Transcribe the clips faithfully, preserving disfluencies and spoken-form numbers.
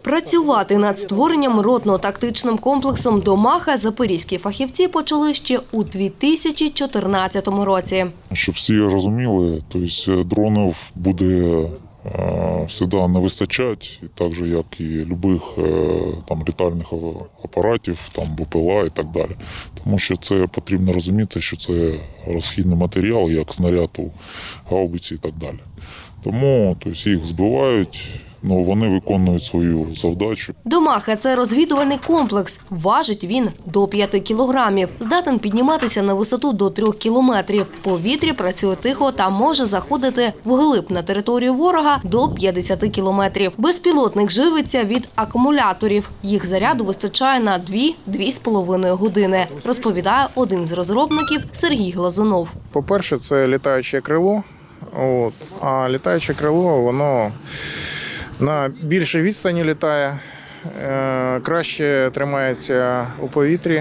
Працювати над створенням ротно-тактичним комплексом «Домаха» запорізькі фахівці почали ще у дві тисячі чотирнадцятому році. Щоб всі розуміли, тобто дронів буде завжди не вистачати, так же, як і будь-яких там літальних апаратів, там БПЛА і так далі. Тому що це потрібно розуміти, що це розхідний матеріал, як снаряд у гаубиці і так далі. Тому тобто, їх збивають, ну, вони виконують свою завдачу. «Домаха» – це розвідувальний комплекс. Важить він до п'яти кілограмів. Здатен підніматися на висоту до трьох кілометрів. В повітрі працює тихо та може заходити вглиб на територію ворога до п'ятдесяти кілометрів. Безпілотник живиться від акумуляторів. Їх заряду вистачає на дві-дві з половиною години, розповідає один з розробників Сергій Глазунов. По-перше, це літаюче крило. От. А літаюче крило, воно на більшій відстані літає, краще тримається у повітрі,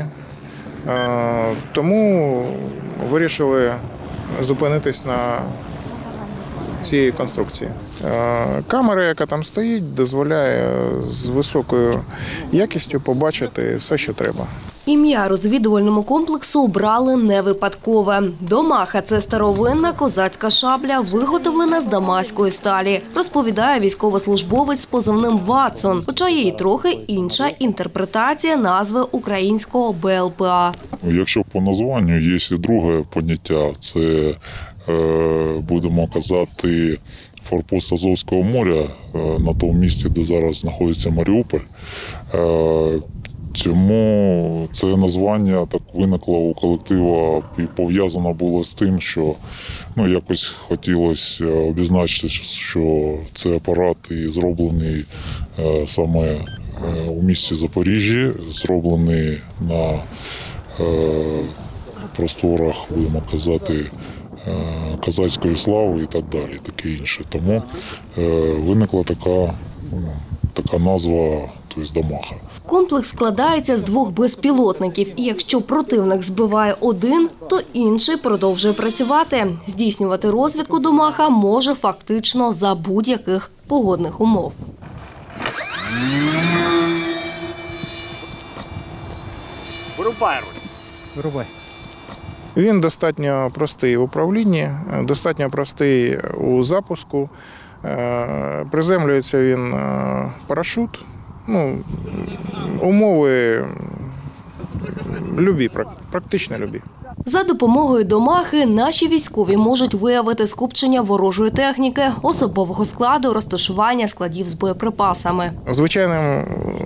тому вирішили зупинитись на цій конструкції. Камера, яка там стоїть, дозволяє з високою якістю побачити все, що треба. Ім'я розвідувальному комплексу обрали не випадкове. «Домаха» – це старовинна козацька шабля, виготовлена з дамаської сталі, розповідає військовослужбовець з позивним «Ватсон», хоча є й трохи інша інтерпретація назви українського Б Л П А. Якщо по названню є і друге поняття, це, будемо казати, форпост Азовського моря на тому місці, де зараз знаходиться Маріуполь. Тому це названня так виникло у колективу і пов'язано було з тим, що ну, якось хотілося обізначити, що це апарат і зроблений е, саме е, у місті Запоріжжя, зроблений на е, просторах, будемо казати, е, козацької слави і так далі, таке інше. Тому е, виникла така, така назва, тобто «Домаха». Комплекс складається з двох безпілотників, і якщо противник збиває один, то інший продовжує працювати. Здійснювати розвідку «Домаха» може фактично за будь-яких погодних умов. Вирубай, Вирубай. Він достатньо простий в управлінні, достатньо простий у запуску. Приземлюється він парашут. Ну, умови любі, практично любі. За допомогою «Домахи» наші військові можуть виявити скупчення ворожої техніки, особового складу, розташування складів з боєприпасами. Звичайним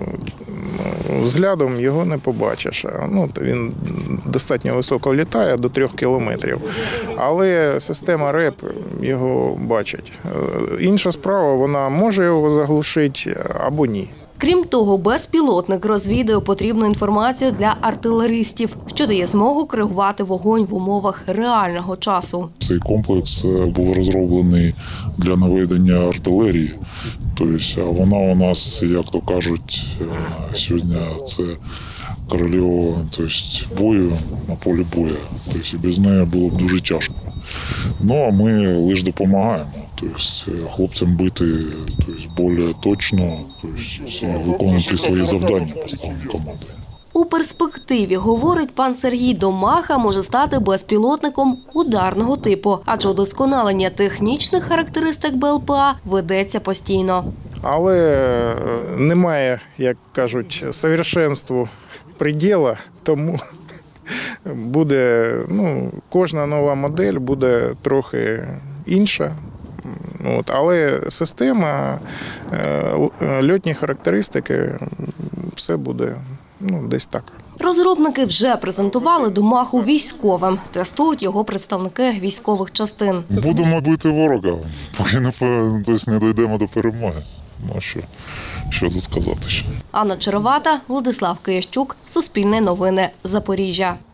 взглядом його не побачиш. Ну, він достатньо високо літає, до трьох кілометрів. Але система РЕП його бачить. Інша справа, вона може його заглушити або ні. Крім того, безпілотник розвідує потрібну інформацію для артилеристів, що дає змогу коригувати вогонь в умовах реального часу. Цей комплекс був розроблений для наведення артилерії. Тобто, вона у нас, як то кажуть, сьогодні це королева, тобто, бою на полі бою. Тобто, без неї було б дуже тяжко. Ну, а ми лише допомагаємо. Тобто, хлопцям бити тобто, більш точно, тобто, виконувати свої завдання поставлені командою. У перспективі, говорить пан Сергій, «Домаха» може стати безпілотником ударного типу, адже удосконалення технічних характеристик Б Л П А ведеться постійно. Але немає, як кажуть, совершенству приділу, тому буде, ну, кожна нова модель буде трохи інша. От, але система, льотні характеристики, все буде ну, десь так. Розробники вже презентували «Домаху» військовим. Тестують його представники військових частин. Будемо бити ворога, поки не, тобто, не дійдемо до перемоги. Ну, що, що тут сказати ще. Анна Черевата, Владислав Киящук, Суспільне новини, Запоріжжя.